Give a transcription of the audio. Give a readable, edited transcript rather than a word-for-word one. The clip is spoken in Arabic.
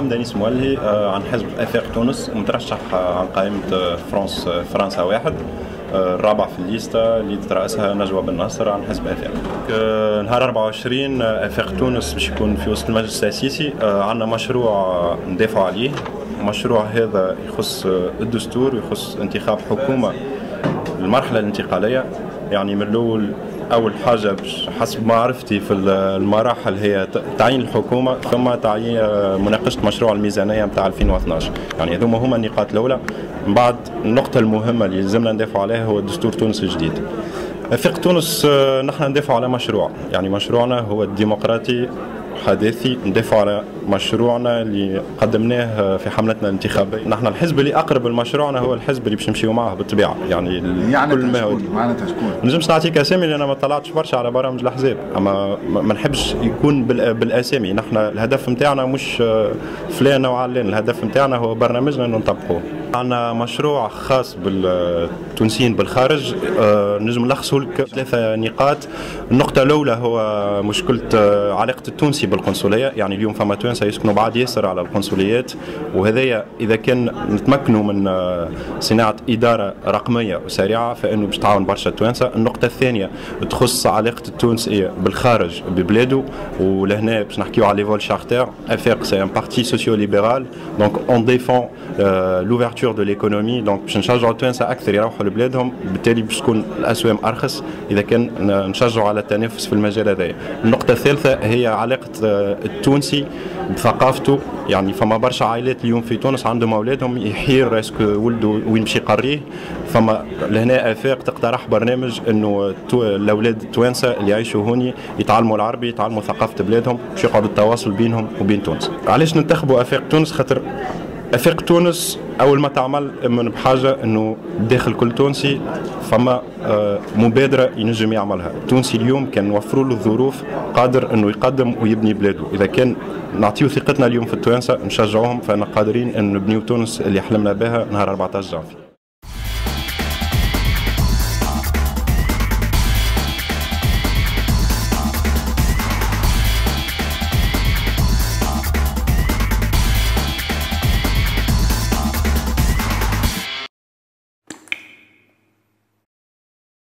محمد أنيس مولهي عن حزب افاق تونس، مترشح عن قائمة فرنسا واحد، الرابع في الليسته اللي ترأسها نجوى بن ناصر عن حزب افاق. نهار 24 افاق تونس باش يكون في وسط المجلس التأسيسي. عندنا مشروع ندافع عليه. المشروع هذا يخص الدستور ويخص انتخاب حكومة المرحلة الانتقالية. يعني من الأول أول حاجة حسب معرفتي في المراحل هي تعيين الحكومة، ثم تعيين مناقشة مشروع الميزانية نتاع 2012. يعني هذوما هما النقاط الأولى. من بعد النقطة المهمة اللي لازمنا ندافع عليها هو دستور تونس الجديد. افاق تونس نحن ندافع على مشروع، يعني مشروعنا هو الديمقراطي حداثي، ندافع على مشروعنا اللي قدمناه في حملتنا الانتخابية. نحن الحزب اللي أقرب لمشروعنا هو الحزب اللي باش نمشيو معه بالطبيعة. يعني كل ما هو معناتها شكون؟ ما نجمش نعطيك أسامي لأن ما طلعتش برشا على برامج الأحزاب، أما ما نحبش يكون بالأسامي. نحن الهدف نتاعنا مش فلان أو علان، الهدف نتاعنا هو برنامجنا إنه نطبقوه. عندنا مشروع خاص بالتونسيين بالخارج، نجم نلخصه لك 3 نقاط. النقطة الأولى هو مشكلة علاقة التونسي بالقنصلية. يعني اليوم فما توانسة يسكنوا بعد ياسر على القنصليات، وهذايا إذا كان نتمكنوا من صناعة إدارة رقمية وسريعة فإنه باش تعاون برشا توانسة. النقطة الثانية تخص علاقة التونسي بالخارج ببلاده، ولهنا باش نحكيو على ليفول شارتر. افاق سي ان بارتي سوسيو ليبرال، دونك اون ديفون لوفرتور دو ليكونومي، دونك باش نشجعوا التوانسة أكثر يروحوا لبلادهم، بالتالي باش تكون الأسوام أرخص إذا كان نشجعوا على التنافس في المجال هذا. النقطة الثالثة هي علاقة التونسي بثقافته. يعني فما برشا عائلات اليوم في تونس عندهم أولادهم يحير اسكو ولده وين باش يقريه، فما لهنا افاق تقترح برنامج انه الاولاد التوانسه اللي يعيشوا هوني يتعلموا العربي، يتعلموا ثقافه بلادهم باش يقعدوا التواصل بينهم وبين تونس. علاش ننتخبوا افاق تونس؟ خاطر افاق تونس اول ما تعمل من بحاجه انه داخل كل تونسي فما مبادره ينجم يعملها. التونسي اليوم كان نوفروا له الظروف قادر انه يقدم ويبني بلاده. اذا كان نعطيو ثقتنا اليوم في التوانسه نشجعوهم، فانا قادرين ان نبنيو تونس اللي حلمنا بها نهار 14 جانفي.